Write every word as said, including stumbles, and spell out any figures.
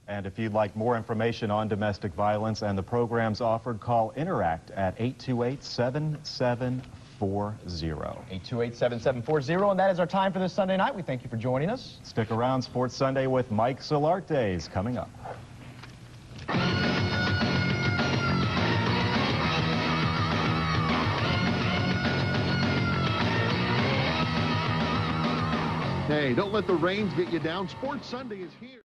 And if you'd like more information on domestic violence and the programs offered, call Interact at eight two eight, seven seven four zero. eight two eight, seven seven four zero, and that is our time for this Sunday night. We thank you for joining us. Stick around. Sports Sunday with Mike Solarte is coming up. Hey, don't let the rains get you down. Sports Sunday is here.